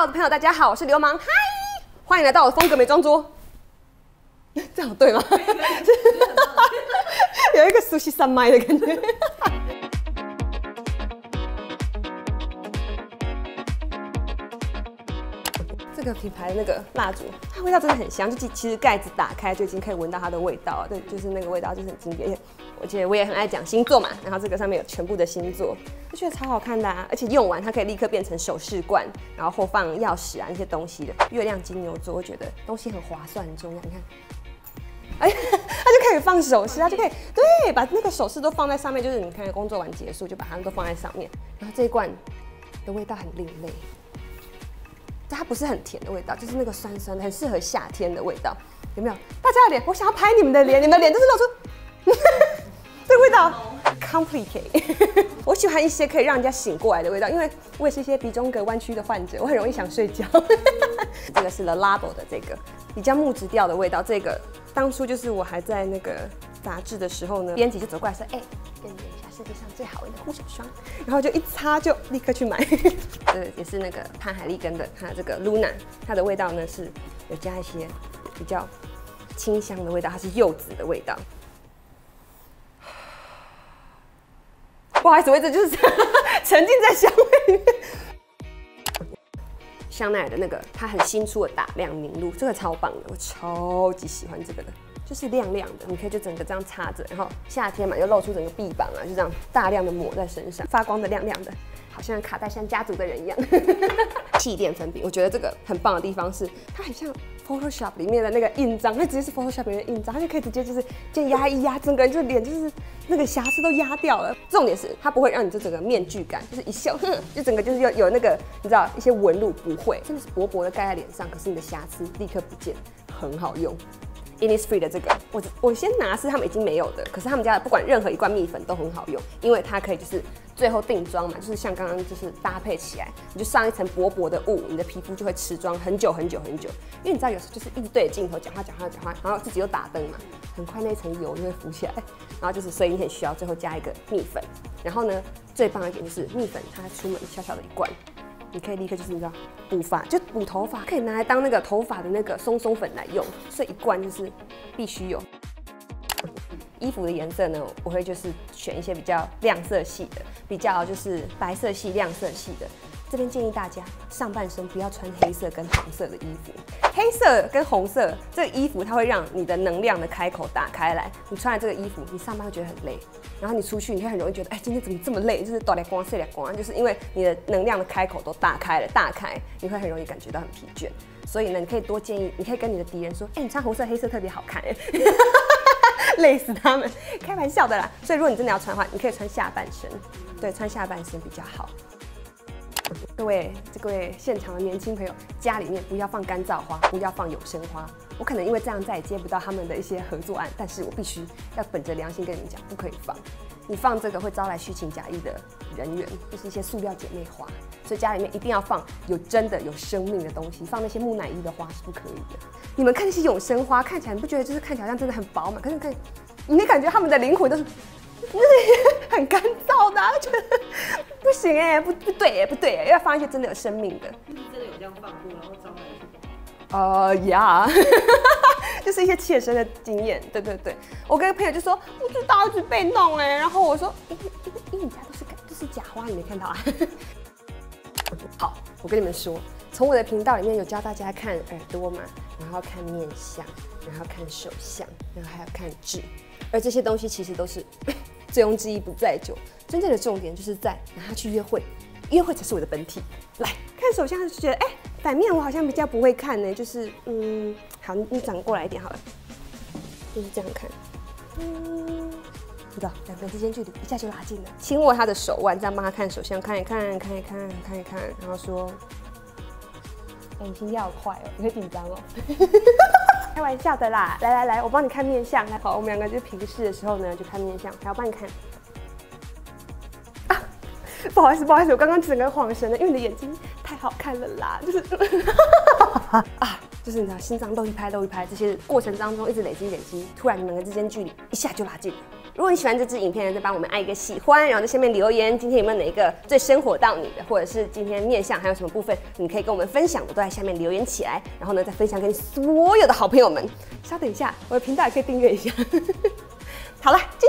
我的朋友，大家好，我是流氓，嗨，欢迎来到我的风格美妆桌。这样对吗？有一个熟悉三麦的感觉。这个品牌的那个蜡烛，它味道真的很香，就其实盖子打开就已经可以闻到它的味道了。对，就是那个味道就是很经典。而且我也很爱讲星座嘛，然后这个上面有全部的星座，就觉得超好看的啊！而且用完它可以立刻变成首饰罐，然后后放钥匙啊那些东西的。月亮金牛座，我觉得东西很划算很重要。你看，哎，它就可以放首饰，它就可以对把那个首饰都放在上面，就是你看工作完结束就把它们都放在上面。然后这一罐的味道很另类。它不是很甜的味道，就是那个酸酸的，很适合夏天的味道，有没有？大家的脸，我想要拍你们的脸，你们的脸就是露出这个味道 ，complicate。我喜欢一些可以让人家醒过来的味道，因为我也是一些鼻中隔弯曲的患者，我很容易想睡觉。这个是 Le Labo 的这个比较木质调的味道，这个当初就是我还在那个杂志的时候呢，编辑就走过来说，哎，跟你讲一下世界上最好闻的护手霜，然后就一擦就立刻去买。这也是那个潘海利根的，它这个 Luna， 它的味道呢是有加一些比较清香的味道，它是柚子的味道。不好意思，我一直就是沉浸在香味里面。香奈儿的那个，它很新出的打亮凝露，这个超棒的，我超级喜欢这个的。就是亮亮的，你可以就整个这样擦着，然后夏天嘛又露出整个臂膀啊，就这样大量的抹在身上，发光的亮亮的，好像卡戴珊家族的人一样。气垫粉饼，我觉得这个很棒的地方是，它很像 Photoshop 里面的那个印章，它直接是 Photoshop 里面的印章，它就可以直接就是这样压一压，整个人就是脸就是那个瑕疵都压掉了。重点是它不会让你这整个面具感，就是一笑，就整个就是有那个你知道一些纹路不会，真的是薄薄的盖在脸上，可是你的瑕疵立刻不见，很好用。Innisfree 的这个，我先拿是他们已经没有的，可是他们家的不管任何一罐蜜粉都很好用，因为它可以就是最后定妆嘛，就是像刚刚就是搭配起来，你就上一层薄薄的雾，你的皮肤就会持妆很久很久很久。因为你知道有时候就是一直对着镜头讲话，然后自己又打灯嘛，很快那一层油就会浮起来，然后就是所以你很需要最后加一个蜜粉。然后呢，最棒的一点就是蜜粉它出门小小的一罐。你可以立刻就是你知道补发，就补头发，可以拿来当那个头发的那个松松粉来用，所以一罐就是必须有。衣服的颜色呢，我会就是选一些比较亮色系的，比较就是白色系、亮色系的。这边建议大家上半身不要穿黑色跟红色的衣服，黑色跟红色这个衣服它会让你的能量的开口打开来，你穿了这个衣服，你上班会觉得很累，然后你出去你会很容易觉得，哎，今天怎么这么累？就是大亮光、细亮光，就是因为你的能量的开口都打开了，大开，你会很容易感觉到很疲倦。所以呢，你可以多建议，你可以跟你的敌人说，哎，你穿红色、黑色特别好看，哎。累死他们，开玩笑的啦。所以如果你真的要穿的话，你可以穿下半身，对，穿下半身比较好。各位现场的年轻朋友，家里面不要放干燥花，不要放有生花。我可能因为这样再也接不到他们的一些合作案，但是我必须要本着良心跟你们讲，不可以放。你放这个会招来虚情假意的人员，就是一些塑料姐妹花。所以家里面一定要放有真的有生命的东西，放那些木乃伊的花是不可以的。你们看那些永生花，看起来你不觉得就是看起来好像真的很饱满？可是你感觉他们的灵魂都是很干燥的、啊，觉得不行哎、不对哎、不对哎、要放一些真的有生命的。 是真的有这样放过，然后招来是呀，就是一些切身的经验。对对对，我跟朋友就说不知道一直被弄哎、然后我说因为你家都是假花，你没看到啊？好，我跟你们说，从我的频道里面有教大家看耳朵嘛，然后看面相，然后看手相，然后还有看痣，而这些东西其实都是醉翁之意不在酒，真正的重点就是在拿它去约会，约会才是我的本体。来看手相就觉得，哎，反面我好像比较不会看呢，就是好，你转过来一点好了，就是这样看，你知道两个人之间距离一下就拉近了，轻握他的手腕，这样帮他看手相，看一看，然后说，哎，你心跳好快哦，你会紧张哦。开玩笑的啦，来，我帮你看面相。来，好，我们两个就平视的时候呢，就看面相，还要帮你看。啊，不好意思，我刚刚整个晃神了，因为你的眼睛太好看了啦，就是就是你知道心脏漏一拍，这些过程当中一直累积，突然你们两个之间距离一下就拉近了。 如果你喜欢这支影片呢，再帮我们按一个喜欢，然后在下面留言，今天有没有哪一个最生活到你的，或者是今天面相还有什么部分你可以跟我们分享的，都在下面留言起来，然后呢再分享给你所有的好朋友们。稍等一下，我的频道也可以订阅一下。好了。